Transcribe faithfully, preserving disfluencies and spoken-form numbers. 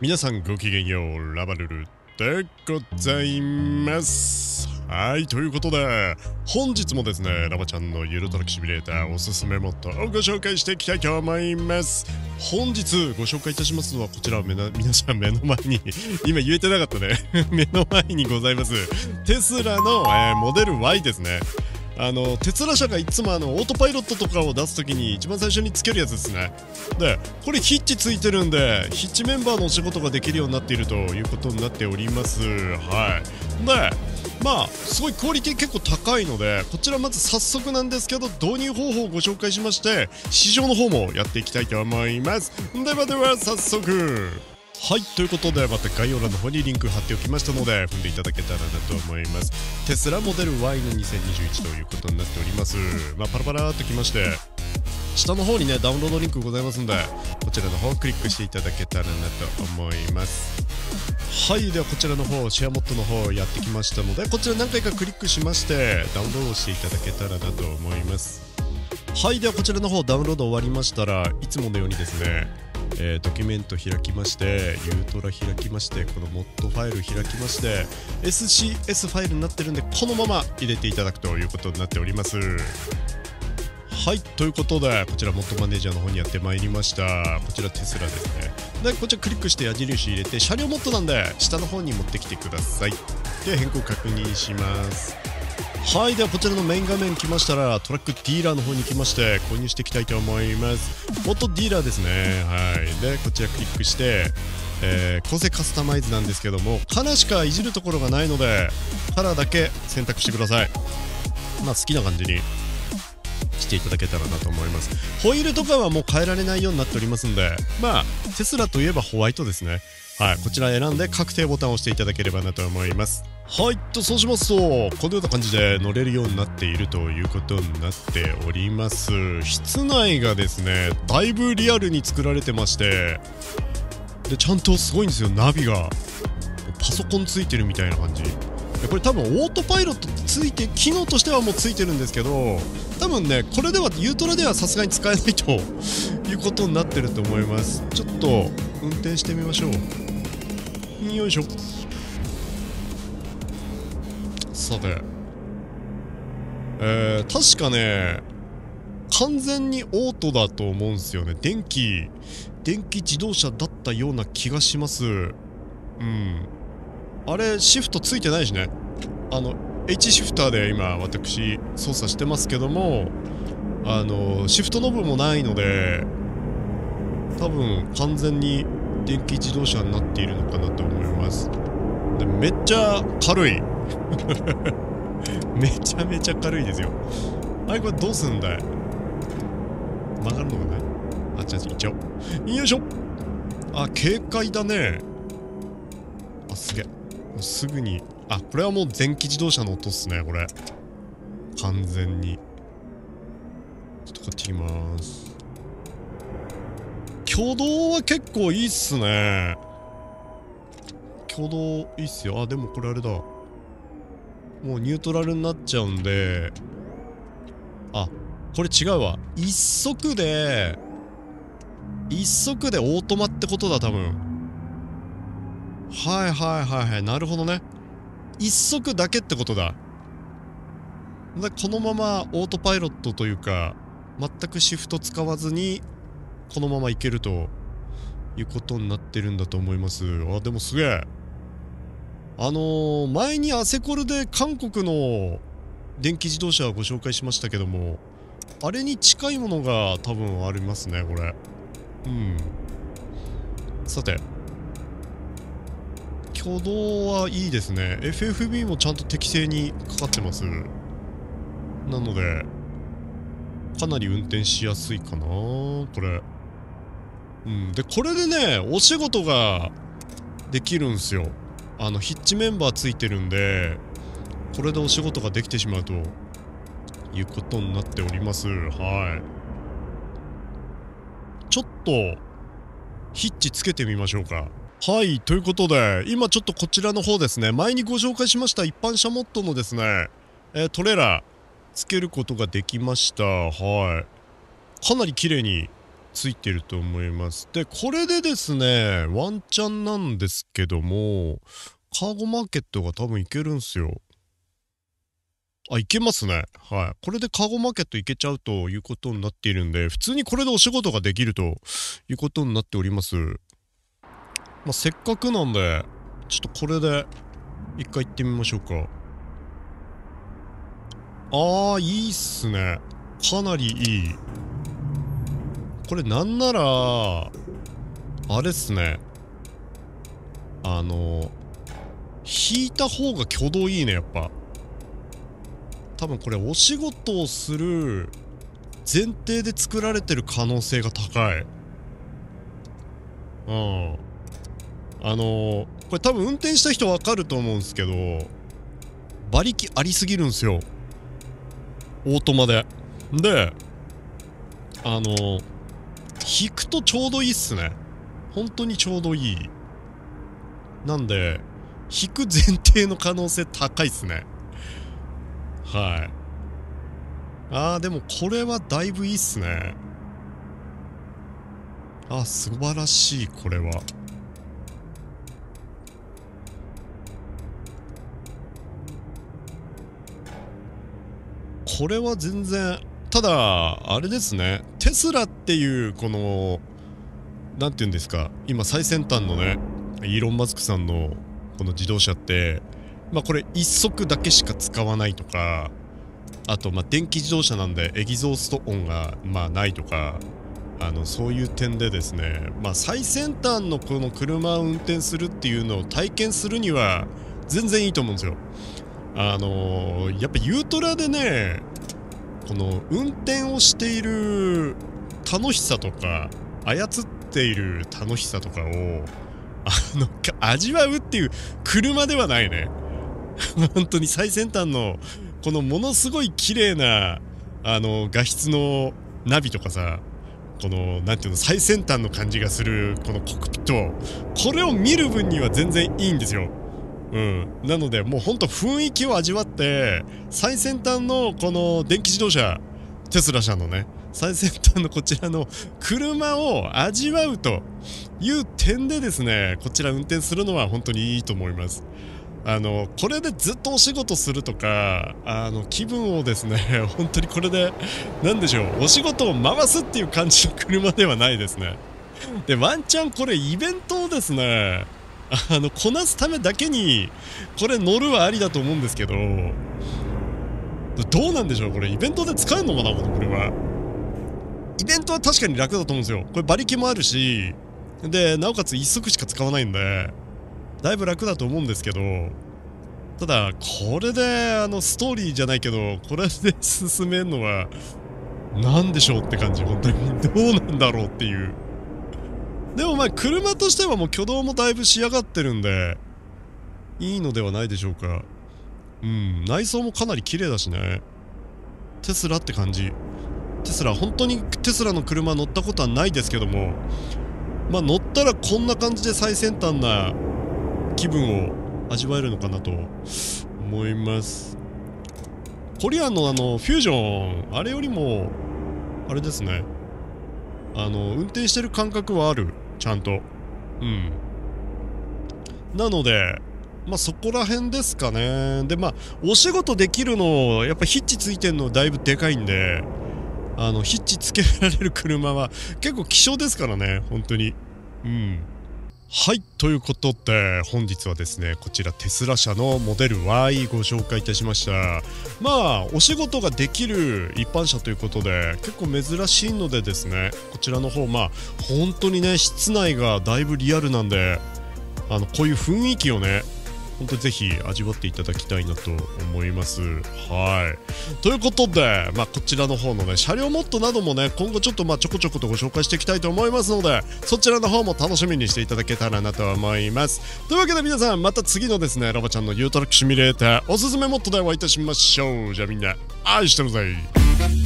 皆さんごきげんよう、ラバルルでございます。はい、ということで本日もですね、ラバちゃんのゆるトラックシミュレーターおすすめモッドをご紹介していきたいと思います。本日ご紹介いたしますのはこちら、めな皆さん目の前に今言えてなかったね目の前にございますテスラの、えー、モデル ワイ ですね。あのテスラ社がいつもあのオートパイロットとかを出すときに一番最初につけるやつですね。でこれヒッチついてるんで、ヒッチメンバーのお仕事ができるようになっているということになっております。はいでまあすごいクオリティ結構高いので、こちらまず早速なんですけど導入方法をご紹介しまして、市場の方もやっていきたいと思います。ではでは早速、はい、ということでまた概要欄の方にリンク貼っておきましたので踏んでいただけたらなと思います。テスラモデル ワイ のにせんにじゅういちということになっております。まあパラパラーっときまして、下の方にねダウンロードリンクございますんで、こちらの方をクリックしていただけたらなと思います。はい、ではこちらの方シェアモッドの方やってきましたので、こちら何回かクリックしましてダウンロードしていただけたらなと思います。はい、ではこちらの方ダウンロード終わりましたら、いつものようにですね、えー、ドキュメント開きまして、ユートラ開きまして、このモッドファイル開きまして エスシーエス ファイルになってるんで、このまま入れていただくということになっております。はい、ということでこちらモッドマネージャーの方にやってまいりました。こちらテスラですね。でこちらクリックして矢印入れて、車両モッドなんで下の方に持ってきてください。で変更確認します。はい、ではこちらのメイン画面来ましたら、トラックディーラーの方に来まして購入していきたいと思います。モッドディーラーですね。はいでこちらクリックして、えー、構成カスタマイズなんですけども、カラーしかいじるところがないのでカラーだけ選択してください。まあ好きな感じにしていただけたらなと思います。ホイールとかはもう変えられないようになっておりますんで、まあテスラといえばホワイトですね。はい、こちら選んで確定ボタンを押していただければなと思います。はいとそうしますと、このような感じで乗れるようになっているということになっております。室内がですねだいぶリアルに作られてまして、でちゃんとすごいんですよ。ナビがパソコンついてるみたいな感じ。これ多分オートパイロットついて、機能としてはもうついてるんですけど、多分ねこれではユートラではさすがに使えないということになってると思います。ちょっと運転してみましょう。よいしょ。さて、えー、確かね完全にオートだと思うんですよね。電気電気自動車だったような気がします。うんあれシフトついてないしね。あの H シフターで今私操作してますけども、あのシフトノブもないので多分完全に電気自動車になっているのかなと思います。でめっちゃ軽いめちゃめちゃ軽いですよ。あれこれどうすんだい。曲がるのかな。あっちあっち行っちゃおう。よいしょ。あ軽快だね。あすげえ、すぐに、あこれはもう電気自動車の音っすね。これ完全にちょっとこっち行きます。挙動は結構いいっすね。挙動いいっすよ。あでもこれあれだ、もうニュートラルになっちゃうんで、あこれ違うわ。一速で一速でオートマってことだ多分。はいはいはいはい、なるほどね。一速だけってことだ。でこのままオートパイロットというか全くシフト使わずにこのままいけるということになってるんだと思います。あでもすげえ。あのー、前にアセコルで韓国の電気自動車をご紹介しましたけども、あれに近いものが多分ありますねこれ。うんさて挙動はいいですね。 エフエフビー もちゃんと適正にかかってます。なのでかなり運転しやすいかなこれ。うんでこれでねお仕事ができるんすよ。あのヒッチメンバーついてるんで、これでお仕事ができてしまうということになっております。はいちょっとヒッチつけてみましょうか。はいということで今ちょっとこちらの方ですね、前にご紹介しました一般車モッドのですね、えー、トレーラーつけることができました。はいかなり綺麗についてると思います。で、これでですね、ワンチャンなんですけども、カーゴマーケットが多分いけるんすよ。あ、いけますね。はい。これでカーゴマーケットいけちゃうということになっているんで、普通にこれでお仕事ができるということになっております。まあ、せっかくなんで、ちょっとこれで一回行ってみましょうか。あー、いいっすね。かなりいい。これなんなら、あれっすね。あの、引いた方が挙動いいね、やっぱ。多分これお仕事をする前提で作られてる可能性が高い。うん。あのー、これ多分運転した人わかると思うんですけど、馬力ありすぎるんですよ。オートマで。で、あのー、引くとちょうどいいっすね。本当にちょうどいい。なんで、引く前提の可能性高いっすね。はい。あー、でもこれはだいぶいいっすね。あ、素晴らしい、これは。これは全然、ただ、あれですね。テスラっていう、この、なんていうんですか、今最先端のね、イーロン・マスクさんのこの自動車って、まあこれ一足だけしか使わないとか、あとまあ電気自動車なんでエキゾースト音がまあないとか、あのそういう点でですね、まあ最先端のこの車を運転するっていうのを体験するには全然いいと思うんですよ。あのー、やっぱユートラでね、この運転をしている楽しさとか操っている楽しさとかをあの味わうっていう車ではないね。本当に最先端のこのものすごい綺麗なあの画質のナビとかさ、このなんていうの最先端の感じがするこのコックピット、これを見る分には全然いいんですよ。うん、なのでもうほんと雰囲気を味わって最先端のこの電気自動車テスラ社のね最先端のこちらの車を味わうという点でですね、こちら運転するのは本当にいいと思います。あのこれでずっとお仕事するとか、あの気分をですね本当にこれで何でしょう、お仕事を回すっていう感じの車ではないですね。でワンチャンこれイベントをですねあのこなすためだけにこれ乗るはありだと思うんですけど、どうなんでしょう、これイベントで使えるのかな、この車。イベントは確かに楽だと思うんですよ。これ馬力もあるし、でなおかつ一足しか使わないんでだいぶ楽だと思うんですけど、ただこれであのストーリーじゃないけどこれで進めるのは何でしょうって感じ。本当にどうなんだろうっていう。でもまあ車としてはもう挙動もだいぶ仕上がってるんでいいのではないでしょうか。うん、内装もかなり綺麗だしね。テスラって感じ。テスラ、本当にテスラの車乗ったことはないですけども、まあ乗ったらこんな感じで最先端な気分を味わえるのかなと思います。コリアンのあのフュージョン、あれよりもあれですね、あの運転してる感覚はある、ちゃんと。うんなのでまあそこら辺ですかね。でまあお仕事できるのやっぱヒッチついてんのだいぶでかいんで、あのヒッチつけられる車は結構希少ですからね、本当に。うんはい、ということで本日はですねこちらテスラ社のモデル ワイ ご紹介いたしました。まあお仕事ができる一般車ということで結構珍しいのでですね、こちらの方まあ本当にね室内がだいぶリアルなんで、あのこういう雰囲気をね本当にぜひ味わっていただきたいなと思います。はいということで、まあ、こちらの方のね車両モッドなどもね今後ちょっとまあちょこちょことご紹介していきたいと思いますので、そちらの方も楽しみにしていただけたらなと思います。というわけで皆さんまた次のですねラバちゃんのユートラックシミュレーターおすすめモッドでお会いいたしましょう。じゃあみんな愛してるぜ。